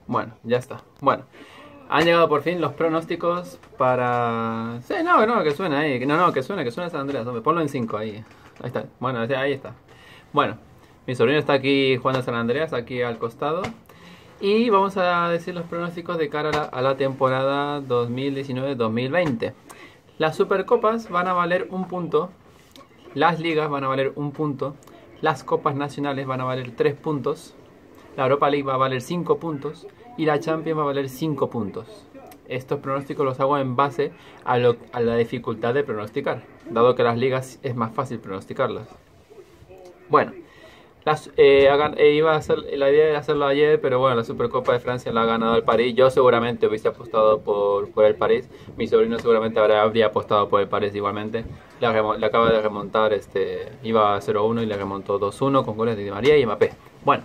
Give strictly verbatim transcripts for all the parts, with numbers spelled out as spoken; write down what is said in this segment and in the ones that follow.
Bueno, ya está. Bueno, han llegado por fin los pronósticos para... Sí, no, no, que suena ahí. No, no, que suena, que suena San Andreas. Hombre, ponlo en cinco ahí. Ahí está. Bueno, ahí está. Bueno, mi sobrino está aquí jugando a San Andreas, aquí al costado. Y vamos a decir los pronósticos de cara a la, a la temporada dos mil diecinueve dos mil veinte. Las Supercopas van a valer un punto. Las ligas van a valer un punto. Las copas nacionales van a valer tres puntos. La Europa League va a valer cinco puntos. Y la Champions va a valer cinco puntos. Estos pronósticos los hago en base a, lo, a la dificultad de pronosticar, dado que las ligas es más fácil pronosticarlas. Bueno, las, eh, hagan, eh, iba a hacer, la idea era hacerlo ayer, pero bueno, la Supercopa de Francia la ha ganado el París. Yo seguramente hubiese apostado por, por el París. Mi sobrino seguramente habría, habría apostado por el París igualmente. Le, le acaba de remontar, este, iba a cero uno y le remontó dos uno con goles de Di María y Mbappé. Bueno.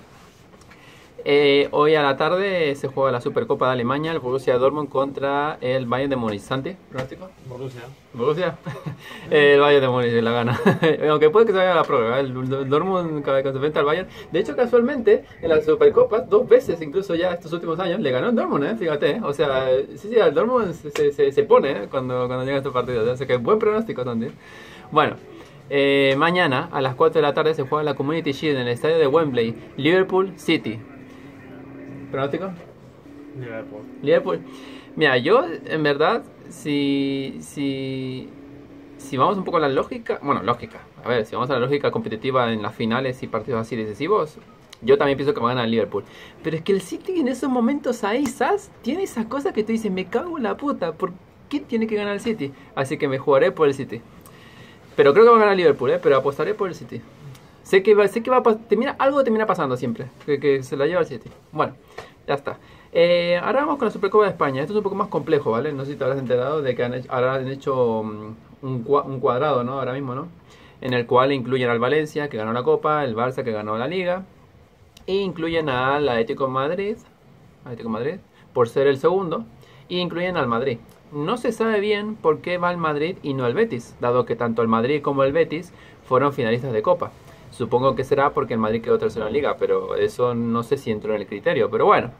Eh, hoy a la tarde se juega la Supercopa de Alemania, el Borussia Dortmund contra el Bayern de Múnich. ¿Santi? ¿Pronóstico? Borussia. ¿Borussia? El Bayern de Múnich la gana. Aunque puede que se vaya a la prórroga. El Dortmund que se enfrenta al Bayern. De hecho, casualmente, en la Supercopa, dos veces, incluso ya estos últimos años, le ganó el Dortmund, ¿eh? Fíjate. ¿eh? O sea, sí, sí, el Dortmund se, se, se pone ¿eh? cuando, cuando llega estos partidos. O sea, que buen pronóstico, Santi. Bueno. Eh, mañana a las cuatro de la tarde se juega la Community Shield en el estadio de Wembley. Liverpool City. ¿Pronóstico? Liverpool. Liverpool. Mira, yo en verdad, si, si, si vamos un poco a la lógica, bueno, lógica, a ver, si vamos a la lógica competitiva en las finales y partidos así decisivos, yo también pienso que va a ganar el Liverpool. Pero es que el City en esos momentos ahí, ¿sabes? Tiene esas cosas que te dicen, me cago en la puta, ¿por qué tiene que ganar el City? Así que me jugaré por el City. Pero creo que va a ganar el Liverpool, ¿eh? Pero apostaré por el City. Sé que va, sé que va a termina, algo termina pasando siempre, que, que se la lleva el City. Bueno, ya está. Eh, ahora vamos con la Supercopa de España. Esto es un poco más complejo, ¿vale? No sé si te habrás enterado de que han hecho, ahora han hecho um, un, un cuadrado, ¿no? Ahora mismo, ¿no? En el cual incluyen al Valencia, que ganó la Copa, el Barça, que ganó la Liga, e incluyen al Atlético de Madrid, Atlético de Madrid, por ser el segundo, e incluyen al Madrid. No se sabe bien por qué va el Madrid y no el Betis, dado que tanto el Madrid como el Betis fueron finalistas de Copa. Supongo que será porque el Madrid quedó tercero en Liga, pero eso no sé si entró en el criterio. Pero bueno,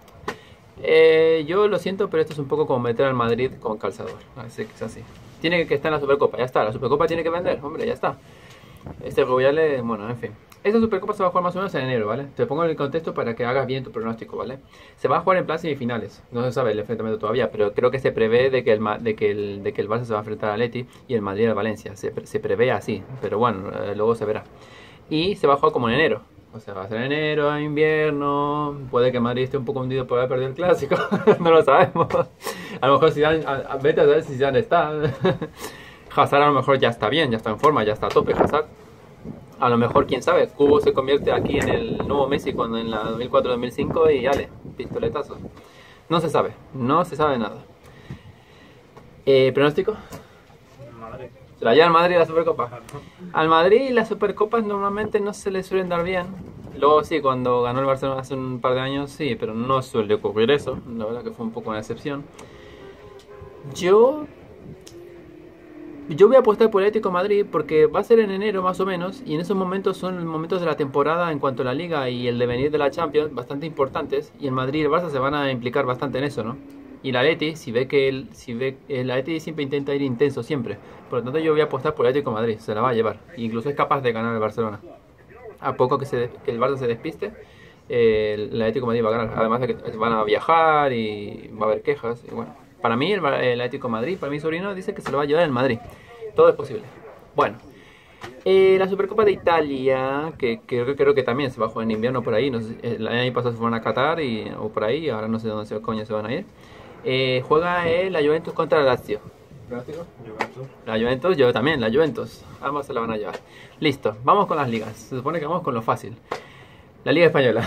eh, yo lo siento, pero esto es un poco como meter al Madrid con calzador. Así que es así. Tiene que estar en la Supercopa, ya está. La Supercopa tiene que vender, hombre, ya está. Este Rubiales, bueno, en fin. Esta Supercopa se va a jugar más o menos en enero, ¿vale? Te pongo en el contexto para que hagas bien tu pronóstico, ¿vale? Se va a jugar en plan semifinales. No se sabe el enfrentamiento todavía, pero creo que se prevé de que el, de que el, de que el Barça se va a enfrentar al Atleti y el Madrid al Valencia. Se, se prevé así, pero bueno, eh, luego se verá. Y se va a jugar como en enero. O sea, va a ser en enero, en invierno. Puede que Madrid esté un poco hundido por haber perdido el clásico. No lo sabemos. A lo mejor Zidane, a, a, vete a saber si Zidane está. Hazard a lo mejor ya está bien, ya está en forma, ya está a tope Hazard. A lo mejor, quién sabe, Cubo se convierte aquí en el nuevo Messi cuando en la dos mil cuatro dos mil cinco y dale, pistoletazo. No se sabe, no se sabe nada. Eh, ¿Pronóstico? Madrid. ¿Se la lleva al Madrid la Supercopa? Al Madrid las Supercopas normalmente no se le suelen dar bien. Luego sí, cuando ganó el Barcelona hace un par de años sí, pero no suele ocurrir eso. La verdad que fue un poco una excepción. Yo... Yo voy a apostar por el Atlético de Madrid porque va a ser en enero más o menos y en esos momentos son momentos de la temporada en cuanto a la Liga y el devenir de la Champions bastante importantes y el Madrid y el Barça se van a implicar bastante en eso, ¿no? Y el Atleti, si ve que el, si ve, el Atleti siempre intenta ir intenso siempre, por lo tanto yo voy a apostar por el Atlético de Madrid, se la va a llevar, e incluso es capaz de ganar el Barcelona. A poco que, se, que el Barça se despiste, eh, el Atlético de Madrid va a ganar, además de que van a viajar y va a haber quejas y bueno. Para mí, el, el Atlético de Madrid, para mi sobrino, dice que se lo va a llevar el Madrid. Todo es posible. Bueno, eh, la Supercopa de Italia, que, que, que creo que también se va a jugar en invierno por ahí. No sé, el año pasado se fueron a Qatar y, o por ahí, ahora no sé dónde se, coño se van a ir. Eh, juega eh, la Juventus contra la Lazio. ¿Pronóstico? Juventus. La Juventus, yo también, la Juventus. Ambas se la van a llevar. Listo, vamos con las ligas. Se supone que vamos con lo fácil. La Liga Española.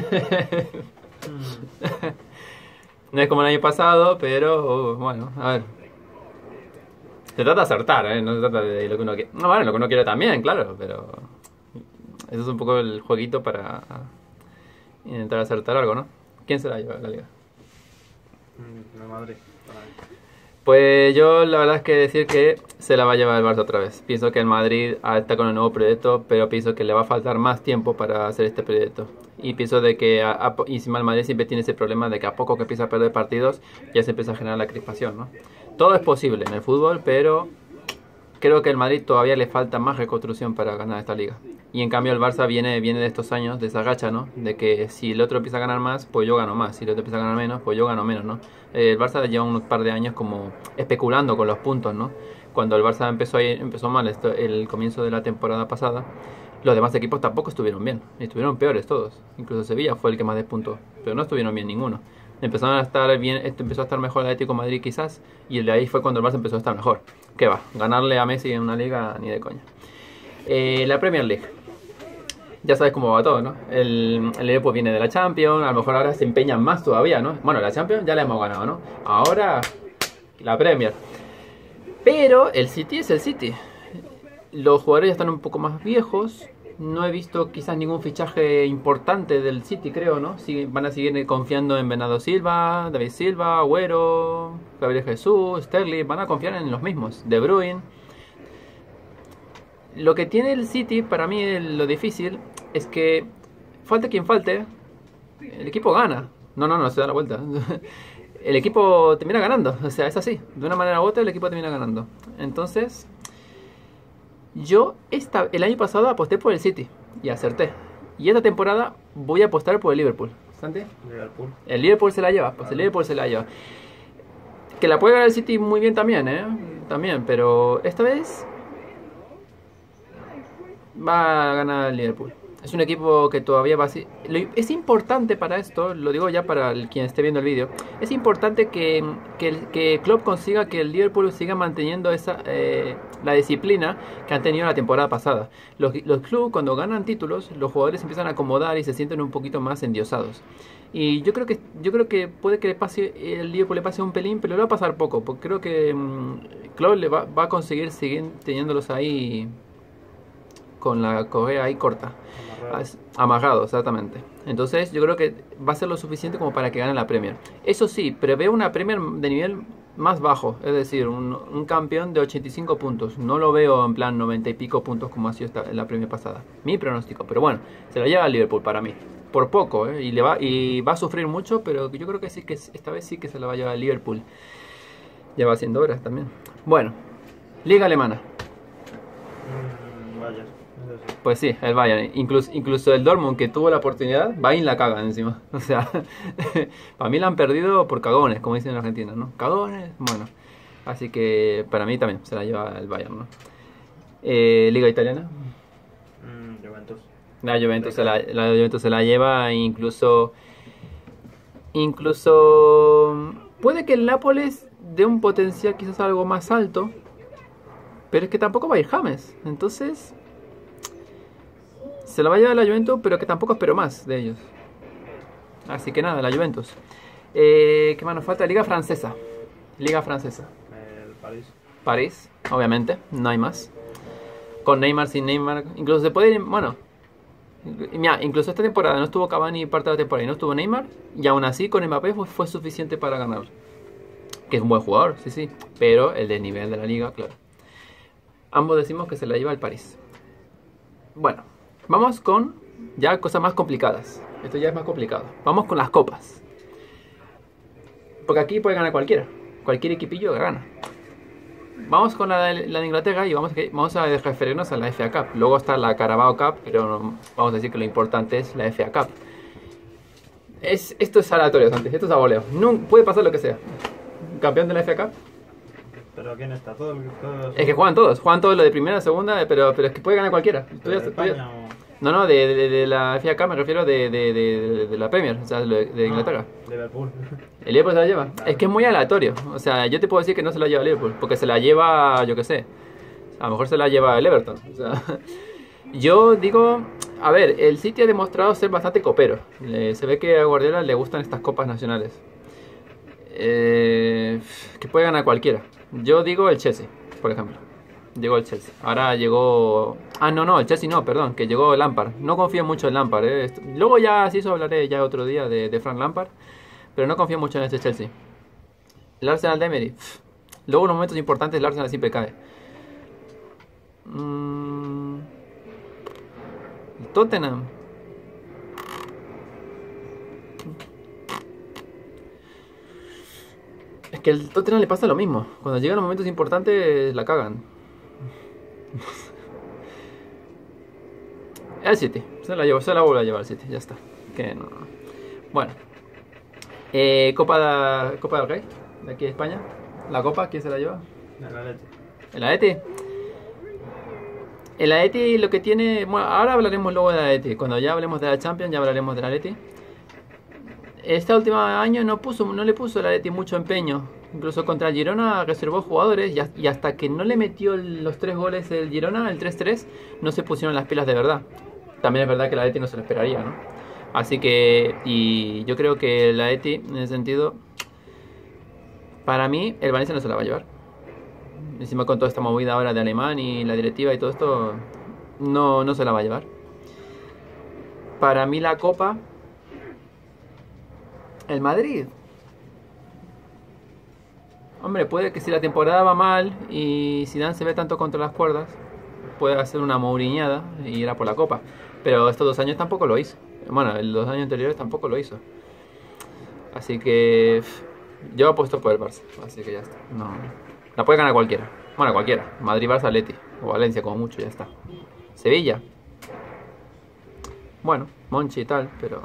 No es como el año pasado, pero bueno, a ver. Se trata de acertar, ¿eh? No se trata de lo que uno quiere. No, bueno, lo que uno quiere también, claro, pero eso es un poco el jueguito para intentar acertar algo, ¿no? ¿Quién se la lleva la liga? De Madrid. Pues yo la verdad es que decir que se la va a llevar el Barça otra vez. Pienso que el Madrid ah, está con el nuevo proyecto, pero pienso que le va a faltar más tiempo para hacer este proyecto. Y pienso de que, a, a, y encima el Madrid siempre tiene ese problema de que a poco que empieza a perder partidos, ya se empieza a generar la crispación, ¿no? Todo es posible en el fútbol, pero creo que el Madrid todavía le falta más reconstrucción para ganar esta liga. Y en cambio el Barça viene, viene de estos años, de esa gacha, ¿no? De que si el otro empieza a ganar más, pues yo gano más. Si el otro empieza a ganar menos, pues yo gano menos, ¿no? Eh, el Barça lleva un par de años como especulando con los puntos, ¿no? Cuando el Barça empezó, a ir, empezó mal esto, el comienzo de la temporada pasada, los demás equipos tampoco estuvieron bien. Estuvieron peores todos. Incluso Sevilla fue el que más despuntó. Pero no estuvieron bien ninguno. Empezaron a estar bien, esto empezó a estar mejor el Atlético de Madrid quizás, y el de ahí fue cuando el Barça empezó a estar mejor. ¿Qué va? Ganarle a Messi en una liga ni de coña. Eh, la Premier League. Ya sabes cómo va todo, ¿no? El, el Liverpool viene de la Champions, a lo mejor ahora se empeñan más todavía, ¿no? Bueno, la Champions ya la hemos ganado, ¿no? Ahora la Premier. Pero el City es el City. Los jugadores ya están un poco más viejos. No he visto quizás ningún fichaje importante del City, creo, ¿no? Sigue, van a seguir confiando en Bernardo Silva, David Silva, Agüero, Gabriel Jesús, Sterling. Van a confiar en los mismos. De Bruyne. Lo que tiene el City, para mí lo difícil, es que falte quien falte, el equipo gana. No, no, no, se da la vuelta. El equipo termina ganando, o sea, es así. De una manera u otra el equipo termina ganando. Entonces, yo esta, el año pasado aposté por el City y acerté. Y esta temporada voy a apostar por el Liverpool. ¿Santi? Liverpool. El Liverpool se la lleva, pues el Liverpool se la lleva. Que la puede ganar el City muy bien también, ¿eh? También, pero esta vez va a ganar el Liverpool. Es un equipo que todavía va así. Es importante para esto, lo digo ya para el, quien esté viendo el vídeo. Es importante que, que, el, que Klopp consiga que el Liverpool siga manteniendo esa eh, la disciplina que han tenido la temporada pasada. Los, los clubes cuando ganan títulos, los jugadores empiezan a acomodar y se sienten un poquito más endiosados. Y yo creo que yo creo que puede que le pase, el Liverpool le pase un pelín, pero le va a pasar poco, porque creo que mmm, Klopp le va, va a conseguir seguir teniéndolos ahí con la correa ahí corta. Amarrado. Amarrado, exactamente. Entonces yo creo que va a ser lo suficiente como para que gane la Premier. Eso sí, preveo una Premier de nivel más bajo, es decir, un, un campeón de ochenta y cinco puntos. No lo veo en plan noventa y pico puntos como ha sido esta, en la Premier pasada. Mi pronóstico, pero bueno, se lo lleva el Liverpool para mí. Por poco, ¿eh? y, le va, y va a sufrir mucho, pero yo creo que sí que esta vez sí que se la va a llevar el Liverpool. Ya va haciendo horas también. Bueno, Liga Alemana. Mm, vaya. Pues sí, el Bayern, incluso, incluso el Dortmund que tuvo la oportunidad, Bayern la caga encima. O sea, para mí la han perdido por cagones, como dicen en Argentina, ¿no? Cagones, bueno. Así que para mí también se la lleva el Bayern, ¿no? Eh, Liga Italiana. Mm, Juventus. La Juventus, se la, la Juventus se la lleva, incluso, incluso puede que el Nápoles dé un potencial quizás algo más alto, pero es que tampoco va a ir James, entonces se la va a llevar la Juventus, pero que tampoco espero más de ellos. Así que nada, la Juventus. Eh, ¿Qué más nos falta? Liga francesa. Liga francesa. El París. París, obviamente, no hay más. Con Neymar, sin Neymar, incluso se puede ir, bueno, mira, incluso esta temporada no estuvo Cavani parte de la temporada y no estuvo Neymar, y aún así con Mbappé fue, fue suficiente para ganar. Que es un buen jugador, sí, sí, pero el del nivel de la liga, claro. Ambos decimos que se la lleva el París. Bueno, vamos con ya cosas más complicadas. Esto ya es más complicado. Vamos con las copas. Porque aquí puede ganar cualquiera. Cualquier equipillo gana. Vamos con la de, la de Inglaterra y vamos, vamos a referirnos a la F A Cup. Luego está la Carabao Cup, pero no, vamos a decir que lo importante es la F A Cup. Es, esto es aleatorio, Santi. Esto es a voleo. No, puede pasar lo que sea. Campeón de la F A Cup. ¿Pero quién está? ¿Todo, todo Es que juegan todos. Juegan todos lo de primera, segunda, pero, pero es que puede ganar cualquiera. Tú ya- ¿De tú ya- España o...? No, no, de, de, de la F A Cup me refiero de, de, de, de la Premier, o sea, de, de Inglaterra. Ah, Liverpool. El Liverpool se la lleva. Es que es muy aleatorio. O sea, yo te puedo decir que no se la lleva el Liverpool, porque se la lleva, yo qué sé. A lo mejor se la lleva el Everton. O sea, yo digo, a ver, el City ha demostrado ser bastante copero. Le- se ve que a Guardiola le gustan estas copas nacionales. Eh, que puede ganar cualquiera. Yo digo el Chelsea, por ejemplo. Llegó el Chelsea. Ahora llegó... Ah, no, no, el Chelsea no, perdón, que llegó Lampard. No confío mucho en Lampard. Eh. Esto- Luego ya, sí, eso hablaré ya otro día de, de Frank Lampard. Pero no confío mucho en este Chelsea. El Arsenal de Emery. pff, Luego en los momentos importantes el Arsenal siempre cae. Mm, el Tottenham. Es que el Tottenham le pasa lo mismo. Cuando llegan los momentos importantes la cagan. El City. Se la llevo, se la vuelve a llevar el City. Ya está. Que no. Bueno. Eh, Copa, de, Copa del Rey. De aquí de España. La Copa, ¿quién se la lleva? El Atleti. ¿El Atleti? El Atleti lo que tiene... Bueno, ahora hablaremos luego del Atleti. Cuando ya hablemos de la Champions ya hablaremos del Atleti. Este último año no puso, no le puso el Atleti mucho empeño. Incluso contra el Girona reservó jugadores y, y hasta que no le metió los tres goles el Girona, el tres tres, no se pusieron las pilas de verdad. También es verdad que el Atleti no se lo esperaría, ¿no? Así que... Y yo creo que el Atleti, en ese sentido... Para mí, el Valencia no se la va a llevar. Encima con toda esta movida ahora de Alemán y la directiva y todo esto, no, no se la va a llevar. Para mí la Copa... El Madrid. Hombre, puede que si la temporada va mal y Zidane se ve tanto contra las cuerdas, puede hacer una mouriñada y ir a por la Copa. Pero estos dos años tampoco lo hizo. Bueno, los dos años anteriores tampoco lo hizo. Así que... Yo apuesto por el Barça. Así que ya está. No, la puede ganar cualquiera. Bueno, cualquiera. Madrid, Barça, Atleti. O Valencia como mucho, ya está. Sevilla. Bueno, Monchi y tal, pero...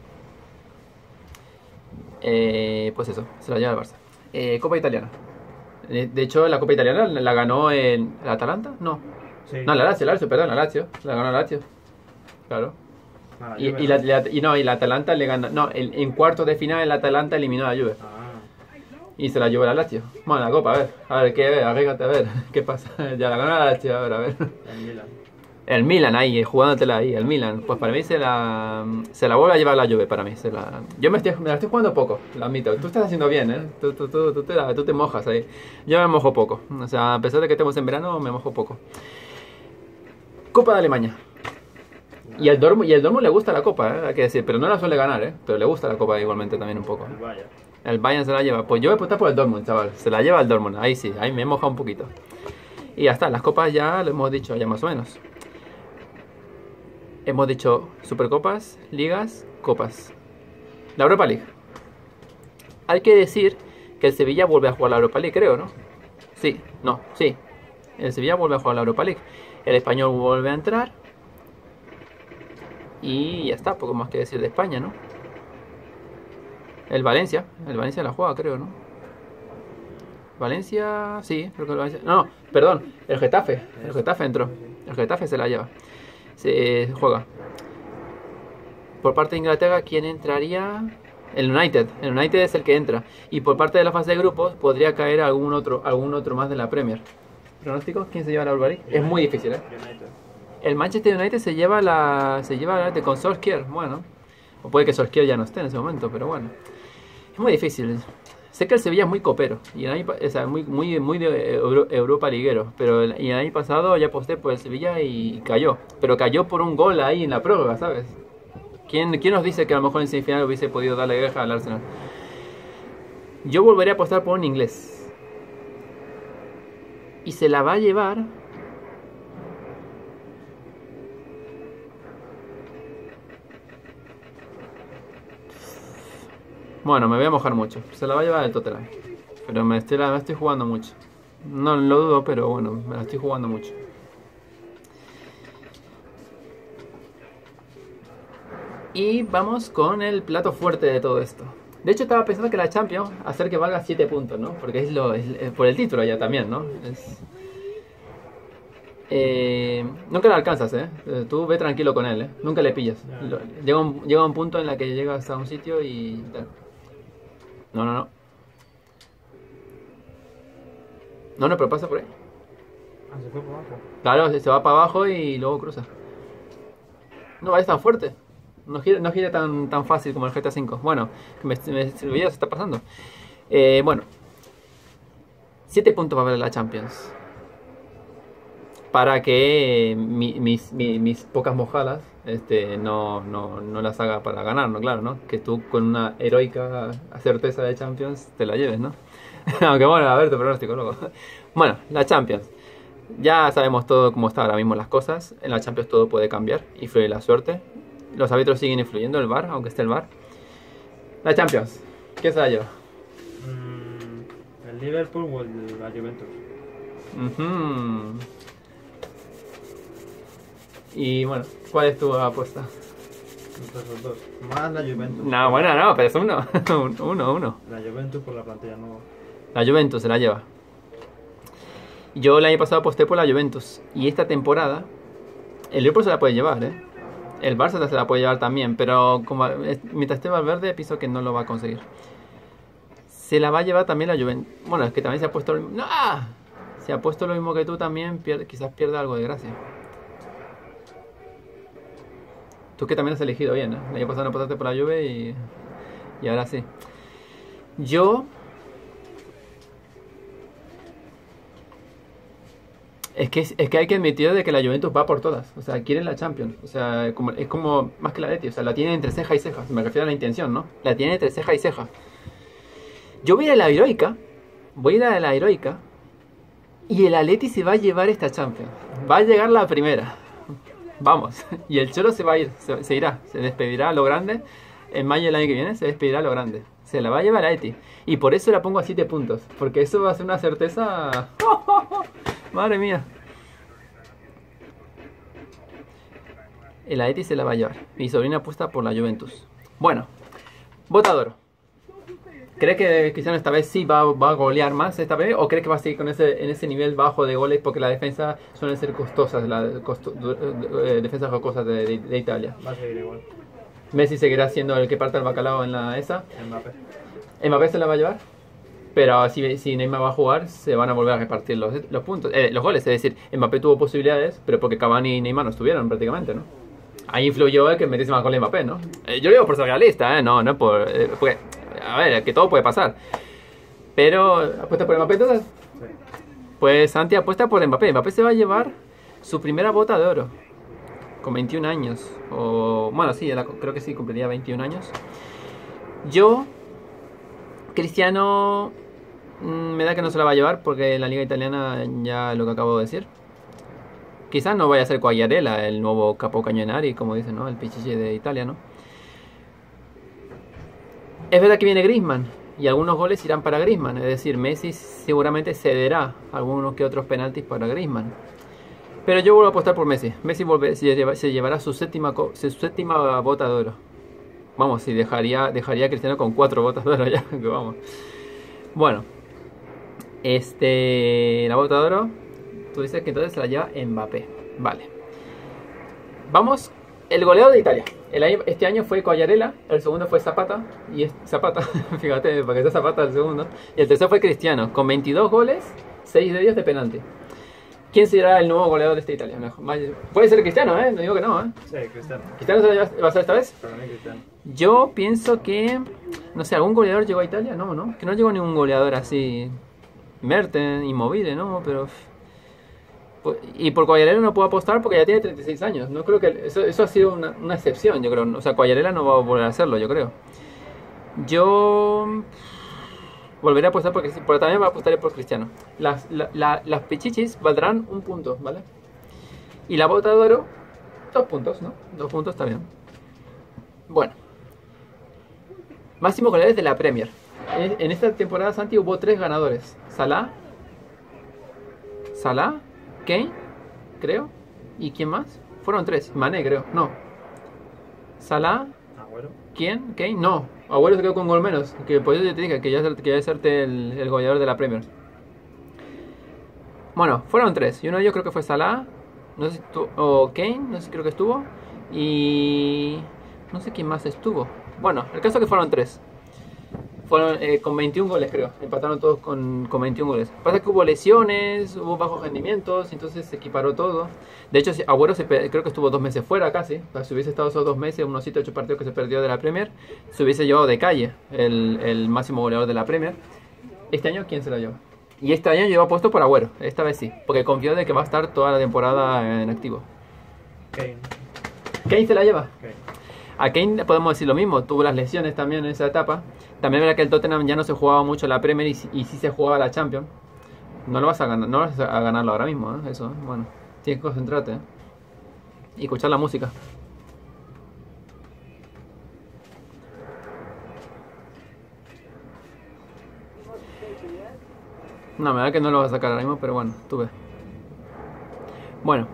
Eh, pues eso, se la lleva el Barça. Eh, Copa Italiana. De hecho, la Copa Italiana la ganó el, el Atalanta, no. Sí. No, la Lazio, la Lazio, perdón, la Lazio. La ganó la Lazio. Claro. Ah, Y, Juve y, no. la, la- y no, y la Atalanta le ganó. No, el- en cuartos de final el Atalanta eliminó a la Juve. Ah, Y se la llevó la Lazio. Bueno, la Copa, a ver. A ver, ¿qué? Arréglate, a ver. ¿Qué pasa? Ya la ganó la Lazio, a ver, a ver. el Milan. El Milan ahí, jugándotela ahí, el Milan. Pues para mí se la se la vuelve a llevar la Juve, para mí. Se la... Yo me, estoy, me la estoy jugando poco, lo admito. Tú estás haciendo bien, ¿eh? Tú, tú, tú, tú, te, la- tú te mojas ahí. Yo me mojo poco. O sea, a pesar de que estemos en verano, me mojo poco. Copa de Alemania. Y el Dortmund, y el Dortmund le gusta la Copa, ¿eh? Hay que decir. Pero no la suele ganar, ¿eh? Pero le gusta la Copa igualmente también un poco. El Bayern. El Bayern se la lleva. Pues yo voy a apostar por el Dortmund, chaval. Se la lleva el Dortmund. Ahí sí, ahí me he mojado un poquito. Y ya está, las copas ya lo hemos dicho, ya más o menos. Hemos dicho Supercopas, Ligas, Copas. La Europa League. Hay que decir que el Sevilla vuelve a jugar la Europa League, creo, ¿no? Sí, no, sí. El Sevilla vuelve a jugar la Europa League. El Español vuelve a entrar. Y ya está, poco más que decir de España, ¿no? El Valencia, el Valencia la juega, creo, ¿no? Valencia, sí, creo que el Valencia. No, perdón, el Getafe, el Getafe entró. El Getafe se la lleva. Se juega. Por parte de Inglaterra, ¿quién entraría? El United. El United es el que entra. Y por parte de la fase de grupos podría caer algún otro, algún otro más de la Premier. ¿Pronósticos? ¿Quién se lleva la Europa League? Es muy difícil, ¿eh? United. El Manchester United se lleva la se lleva la de con Solskjaer, bueno. O puede que Solskjaer ya no esté en ese momento, pero bueno. Es muy difícil. Sé que el Sevilla es muy copero y el año, pa- o sea, muy muy muy de Euro- Europa liguero, pero el, y el año pasado ya aposté por el Sevilla y cayó, pero cayó por un gol ahí en la prórroga, ¿sabes? ¿Quién, quién nos dice que a lo mejor en semifinal hubiese podido darle guerra al Arsenal? Yo volvería a apostar por un inglés. Y se la va a llevar. Bueno, me voy a mojar mucho. Se la va a llevar el Tottenham. Pero me estoy, la, me estoy jugando mucho. No lo dudo, pero bueno, me la estoy jugando mucho. Y vamos con el plato fuerte de todo esto. De hecho, estaba pensando que la Champions hacer que valga siete puntos, ¿no? Porque es lo es, es por el título ya también, ¿no? Es... Eh, nunca la alcanzas, ¿eh? Eh, Tú ve tranquilo con él, ¿eh? Nunca le pillas. Lo- llega, un, llega un punto en la que llegas a un sitio y... tal. No, no, no. No, no, pero pasa por ahí. Ah, se fue por abajo. Claro, se se va para abajo y luego cruza. No vayas tan fuerte. No gira, no gira tan, tan fácil como el G T A cinco. Bueno, me, me, el video se está pasando. Eh, bueno. siete puntos va a haber la Champions. Para que eh, mi- mis, mi- mis pocas mojadas este, no, no, no las haga para ganar, ¿no? Claro, ¿no? Que tú con una heroica certeza de Champions te la lleves, ¿no? Aunque bueno, a ver tu pronóstico luego. Bueno, la Champions. Ya sabemos todo cómo están ahora mismo las cosas. En la Champions todo puede cambiar. Influye la suerte. Los árbitros siguen influyendo, el V A R, aunque esté el V A R. La Champions. ¿Qué se la lleva? Mm, ¿el Liverpool o el, la Juventus? Uh-huh. Y bueno, ¿cuál es tu apuesta? Entre esos dos. Más la Juventus. No, bueno, no, pero es uno. uno, uno. La Juventus por la plantilla nueva. La Juventus se la lleva. Yo el año pasado aposté por la Juventus. Y esta temporada, el Liverpool se la puede llevar, ¿eh? El Barça se la puede llevar también. Pero como, mientras esté Valverde, pienso que no lo va a conseguir. Se la va a llevar también la Juventus. Bueno, es que también se ha puesto... ¡No! Se ha puesto lo mismo que tú también. Pierde, quizás pierda algo de gracia. Tú que también has elegido bien, ¿eh? El año pasado no apostaste por la Juve y... Y ahora sí. Yo... Es que, es que hay que admitir de que la Juventus va por todas. O sea, quieren la Champions. O sea, como, es como más que la Leti. O sea, la tienen entre ceja y ceja. Me refiero a la intención, ¿no? La tienen entre ceja y ceja. Yo voy a ir a la heroica. Voy a ir a la heroica. Y el Atleti se va a llevar esta Champions. Va a llegar la primera. Vamos. Y el Cholo se va a ir. Se, se irá. Se despedirá a lo grande. En mayo del año que viene se despedirá a lo grande. Se la va a llevar a Atleti. Y por eso la pongo a siete puntos. Porque eso va a ser una certeza... Madre mía. El Atleti se la va a llevar. Mi sobrina apuesta por la Juventus. Bueno, Botador. ¿Crees que Cristiano esta vez sí va, va a golear más esta vez? ¿O crees que va a seguir con ese, en ese nivel bajo de goles? Porque la defensa suelen ser costosas, las costo, eh, defensas costosas de, de, de Italia. Va a seguir igual. Messi seguirá siendo el que parte el bacalao en la esa. Mbappé. Mbappé se la va a llevar. Pero si, si Neymar va a jugar, se van a volver a repartir los, los puntos, eh, los goles. Es decir, Mbappé tuvo posibilidades, pero porque Cavani y Neymar no estuvieron prácticamente, ¿no? Ahí influyó el que metiese más goles Mbappé, ¿no? Eh, yo lo digo por ser realista, ¿eh? No, no por... Eh, porque, a ver, que todo puede pasar. Pero, ¿apuesta por Mbappé entonces? Sí. Pues Santi apuesta por Mbappé. Mbappé se va a llevar su primera bota de oro. Con veintiún años. O, bueno, sí, creo que sí, cumpliría veintiún años. Yo, Cristiano... Me da que no se la va a llevar porque en la liga italiana ya lo que acabo de decir. Quizás no vaya a ser Quagliarella el nuevo Capo Cañonari, como dicen, ¿no? El pichichi de Italia, ¿no? Es verdad que viene Griezmann y algunos goles irán para Griezmann. Es decir, Messi seguramente cederá algunos que otros penaltis para Griezmann. Pero yo vuelvo a apostar por Messi. Messi volve, se, lleva, se llevará su séptima, su séptima bota de oro. Vamos, si dejaría, dejaría a Cristiano con cuatro botas de oro ya. Que vamos. Bueno. Este, la bota de oro, tú dices que entonces se la lleva Mbappé. Vale. Vamos, el goleador de Italia. El año, este año fue Quagliarella, el segundo fue Zapata. Y es, Zapata, fíjate, para que sea Zapata el segundo. Y el tercero fue Cristiano, con veintidós goles, seis de ellos de penalti. ¿Quién será el nuevo goleador de esta Italia? Puede ser Cristiano, ¿eh? No digo que no, ¿eh? Sí, Cristiano. ¿Cristiano se la lleva, va a ser esta vez? Para mí Cristiano. Yo pienso que, no sé, ¿algún goleador llegó a Italia? No, ¿no? Que no llegó ningún goleador así... Merten, Immobile, ¿no? Pero... Y por Quagliarella no puedo apostar porque ya tiene treinta y seis años. No creo que... Eso, eso ha sido una, una excepción, yo creo. O sea, Quagliarella no va a volver a hacerlo, yo creo. Yo... Volveré a apostar porque... Pero también voy a apostar por Cristiano. Las, la, la, las pichichis valdrán un punto, ¿vale? Y la bota de oro... Dos puntos, ¿no? Dos puntos está bien. Bueno. Máximo goleadores de la Premier. En esta temporada, Santi, hubo tres ganadores. Salah, Salah, Kane, creo. ¿Y quién más? Fueron tres. Mané, creo. No. Salah, Agüero. ¿quién? Kane, no. Agüero se quedó con gol menos. Que por eso te dije que ya quería hacerte el, el goleador de la Premier. Bueno, fueron tres. Y uno de ellos creo que fue Salah. No sé si estuvo, o Kane, no sé si creo que estuvo. Y... no sé quién más estuvo. Bueno, el caso es que fueron tres. Fueron eh, con veintiún goles, creo. Empataron todos con, con veintiún goles. Pasa que hubo lesiones, hubo bajos rendimientos, entonces se equiparó todo. De hecho, Agüero se, creo que estuvo dos meses fuera casi. Si hubiese estado esos dos meses, unos siete ocho partidos que se perdió de la Premier, se hubiese llevado de calle el, el máximo goleador de la Premier. Este año, ¿quién se lo lleva? Y este año lleva puesto por Agüero, esta vez sí. Porque confío de que va a estar toda la temporada en activo. Kane. ¿Kane se la lleva? Kane. A Kane podemos decir lo mismo, tuvo las lesiones también en esa etapa. También era que el Tottenham ya no se jugaba mucho la Premier y, y sí se jugaba la Champions. No lo vas a ganar, no vas a ganarlo ahora mismo, ¿eh? Eso, bueno, tienes que concentrarte, ¿eh? Y escuchar la música. No, me da que no lo vas a sacar ahora mismo, pero bueno, tú ves. Bueno.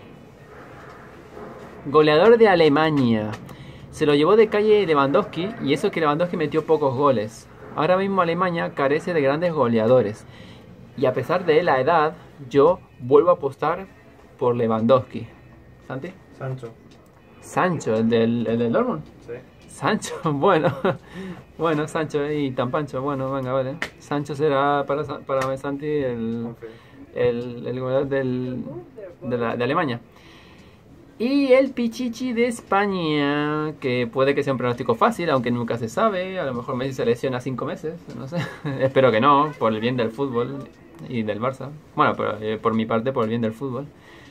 Goleador de Alemania. Se lo llevó de calle Lewandowski, y eso que Lewandowski metió pocos goles. Ahora mismo Alemania carece de grandes goleadores. Y a pesar de la edad, yo vuelvo a apostar por Lewandowski. ¿Santi? Sancho. Sancho, el del, el del Dortmund. Sí. Sancho, bueno. Bueno, Sancho y tan Pancho. Bueno, venga, vale. Sancho será para, para Santi el, Confío. el, el goleador del, de, la, de Alemania. Y el Pichichi de España, que puede que sea un pronóstico fácil, aunque nunca se sabe. A lo mejor Messi se lesiona cinco meses, no sé. Espero que no, por el bien del fútbol y del Barça. Bueno, pero, eh, por mi parte, por el bien del fútbol.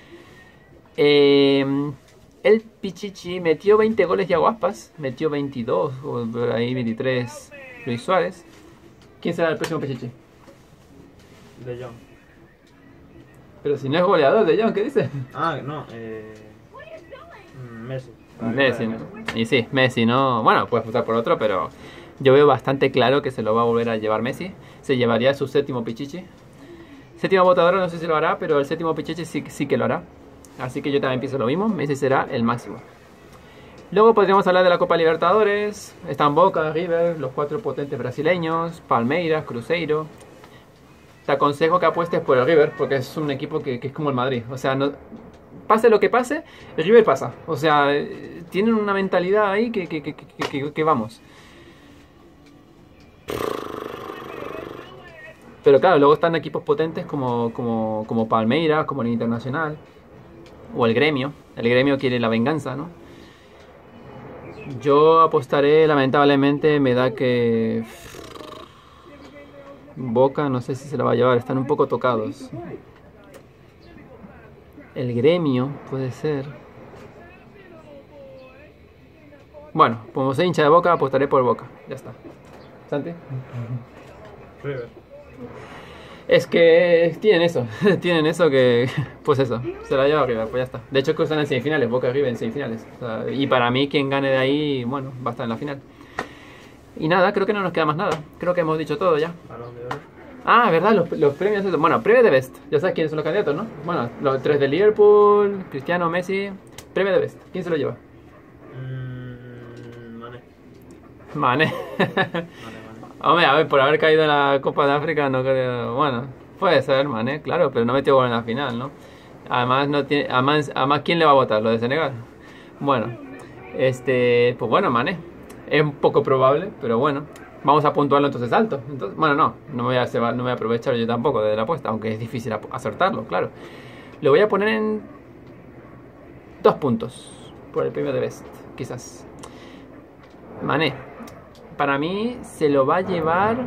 Eh, el Pichichi metió veinte goles ya Aspas, metió veintidós, o por ahí veintitrés Luis Suárez. ¿Quién será el próximo Pichichi? De Jong. Pero si no es goleador de Jong, ¿qué dice? Ah, no, eh. Messi. Messi, ¿no? Y sí, Messi, ¿no? Bueno, puedes votar por otro, pero yo veo bastante claro que se lo va a volver a llevar Messi. Se llevaría su séptimo Pichichi. Séptimo votador, no sé si lo hará, pero el séptimo Pichichi sí, sí que lo hará. Así que yo también pienso lo mismo, Messi será el máximo. Luego podríamos hablar de la Copa Libertadores. Están Boca, River, los cuatro potentes brasileños, Palmeiras, Cruzeiro. Te aconsejo que apuestes por el River, porque es un equipo que, que es como el Madrid. O sea, no, pase lo que pase, el River pasa. O sea, tienen una mentalidad ahí que, que, que, que, que, que vamos. Pero claro, luego están equipos potentes como, como, como Palmeiras, como el Internacional. O el Gremio. El Gremio quiere la venganza, ¿no? Yo apostaré, lamentablemente, me da que... Boca, no sé si se la va a llevar, están un poco tocados. El Gremio, puede ser. Bueno, como soy hincha de Boca, apostaré por Boca. Ya está. ¿Santi? River. Es que tienen eso, tienen eso que, pues eso, se la lleva River, pues ya está. De hecho, que están en semifinales, Boca y River en semifinales. O sea, y para mí, quien gane de ahí, bueno, va a estar en la final. Y nada, creo que no nos queda más nada. Creo que hemos dicho todo ya. Balón de oro. Ah, verdad, los, los premios. Bueno, premio de Best. Ya sabes quiénes son los candidatos, ¿no? Bueno, los tres de Liverpool, Cristiano, Messi. Premio de Best. ¿Quién se lo lleva? Mm, Mané. Mané. Mané, Mané. Hombre, a ver, por haber caído en la Copa de África, no creo. Bueno, puede ser Mané, claro, pero no metió gol en la final, ¿no? Además, no tiene, además, además, ¿quién le va a votar? ¿Lo de Senegal? Bueno, este, pues bueno, Mané. Es un poco probable, pero bueno. Vamos a puntuarlo entonces alto. Entonces, bueno, no, no me, voy a, no me voy a aprovechar yo tampoco de la apuesta, aunque es difícil acertarlo, claro. Lo voy a poner en dos puntos por el premio de Best, quizás. Mané. Para mí se lo va a llevar...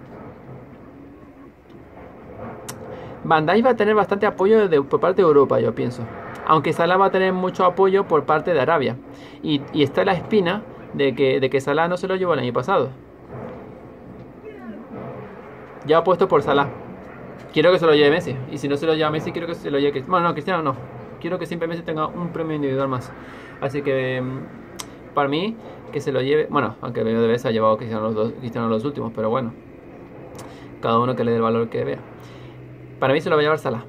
Van Dijk va a tener bastante apoyo de, por parte de Europa, yo pienso. Aunque Salah va a tener mucho apoyo por parte de Arabia. Y, y está la espina de que, de que Salah no se lo llevó el año pasado. Ya he apuesto por Salah. Quiero que se lo lleve Messi. Y si no se lo lleva Messi, quiero que se lo lleve Cristiano. Bueno, no, Cristiano no. Quiero que siempre Messi tenga un premio individual más. Así que, para mí, que se lo lleve... Bueno, aunque el premio de Best ha llevado Cristiano los, dos, Cristiano los últimos, pero bueno. Cada uno que le dé el valor que vea. Para mí se lo va a llevar Salah.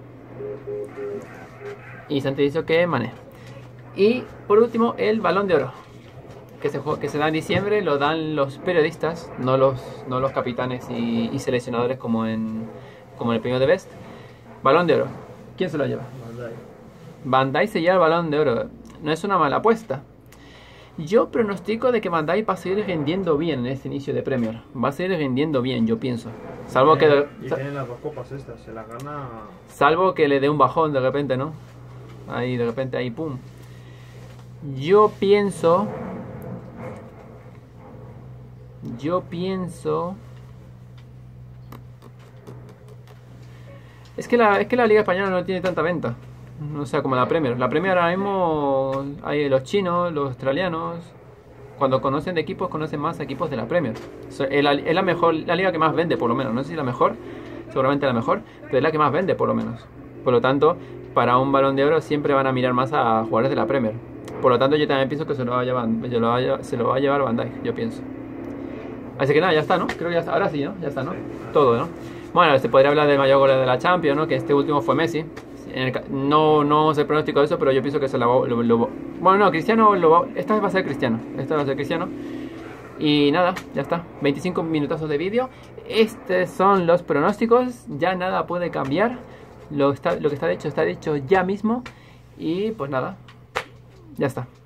Y Santi dice que Mané. Y, por último, el Balón de Oro. Que se, que se da en diciembre, lo dan los periodistas, no los, no los capitanes y, y seleccionadores como en, como en el premio de Best. Balón de Oro. ¿Quién se lo lleva? Van Dijk. Van Dijk se lleva el Balón de Oro. No es una mala apuesta. Yo pronostico de que Van Dijk va a seguir rindiendo bien en este inicio de Premier. Va a seguir rindiendo bien, yo pienso. Salvo que, de, Y tienen las dos copas estas, se las gana. salvo que le dé un bajón de repente, ¿no? Ahí, de repente, ahí, pum. Yo pienso... Yo pienso... Es que, la, es que la Liga Española no tiene tanta venta. O sea, como la Premier. La Premier ahora mismo hay los chinos, los australianos, cuando conocen de equipos, conocen más equipos de la Premier. So, es, la, es la mejor, la liga que más vende, por lo menos. No sé si la mejor, seguramente la mejor, pero es la que más vende, por lo menos. Por lo tanto, para un Balón de Oro siempre van a mirar más a jugadores de la Premier. Por lo tanto, yo también pienso que se lo va a llevar, se lo va a llevar, se lo va a llevar Van Dijk, yo pienso. Así que nada, ya está, ¿no? Creo que ya está. Ahora sí, ¿no? Ya está, ¿no? Todo, ¿no? Bueno, se podría hablar del mayor goleador de la Champions, ¿no? Que este último fue Messi. En el, no, no sé pronóstico de eso, pero yo pienso que se la va, lo, lo, bueno, no, Cristiano lo va, esta vez va a ser Cristiano. Esta vez va a ser Cristiano. Y nada, ya está. veinticinco minutazos de vídeo. Estos son los pronósticos. Ya nada puede cambiar. Lo, está, lo que está dicho está dicho ya mismo. Y pues nada, ya está.